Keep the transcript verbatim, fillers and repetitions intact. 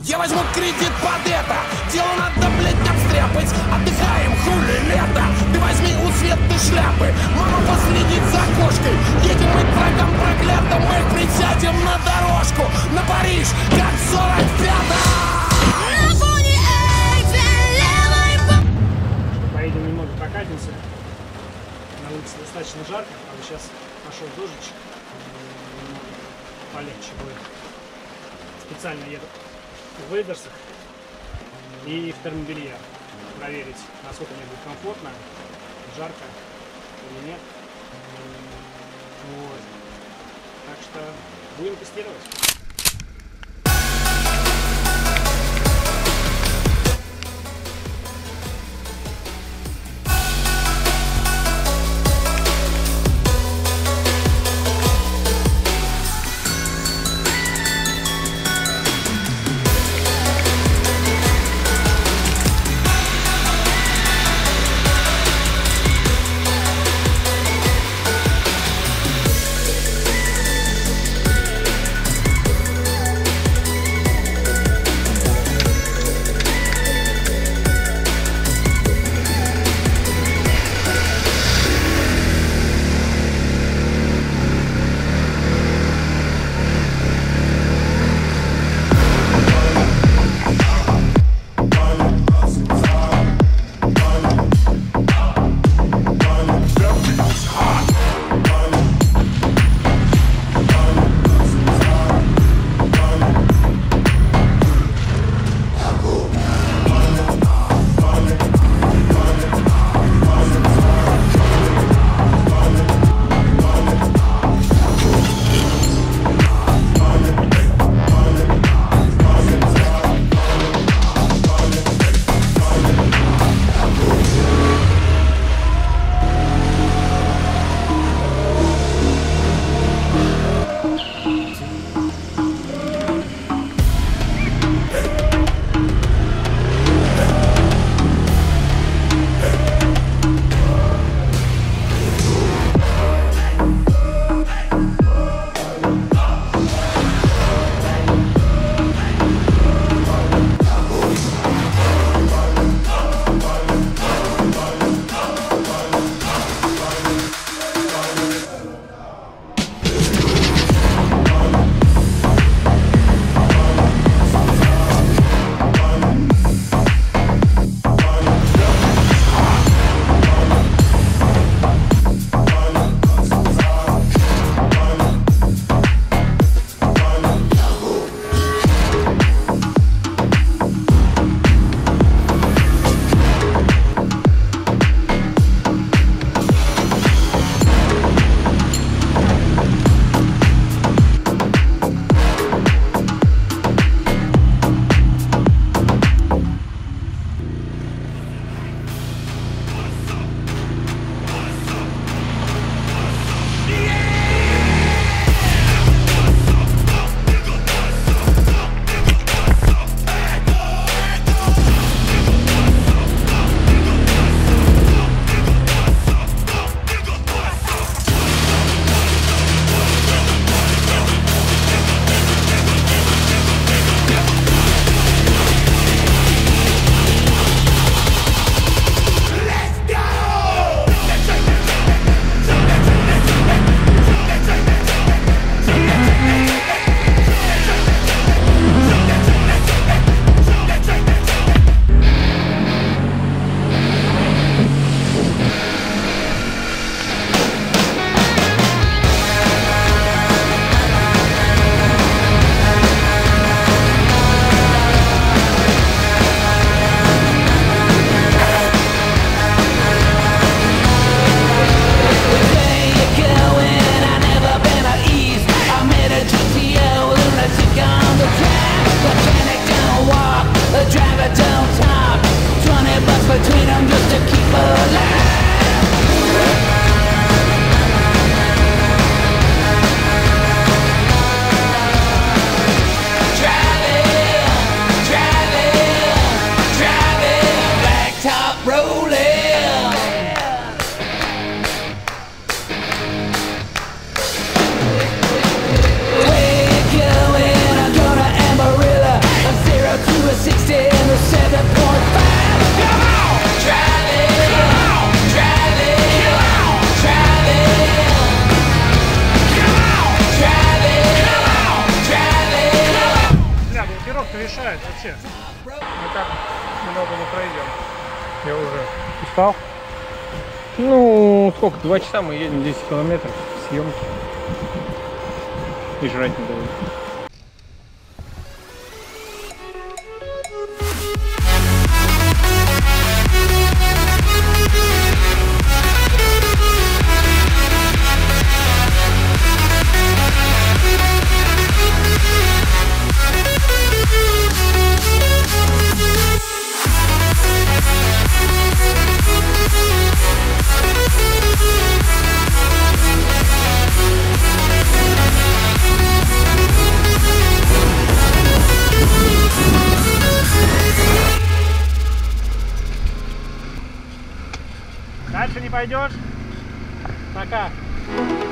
Я возьму кредит под это. Дело надо, блядь, обстряпать. Отдыхаем, хули, лето. Ты возьми у Светы шляпы. Мама последит за кошкой. Едем мы к врагам проклятым. Мы присядем на дорожку. На Париж, как в сорок пятом. Поедем немного прокатимся. На улице достаточно жарко, а сейчас пошел дождичек. Полегче будет. Специально еду в вейдерсах и в термобелье. Проверить, насколько мне будет комфортно, жарко или нет. Вот. Так что будем тестировать. решает вообще. Мы так много не пройдем. Я уже устал. Ну, сколько? Два часа мы едем, десять километров съемки. И жрать не дают. Дальше не пойдешь? Пока.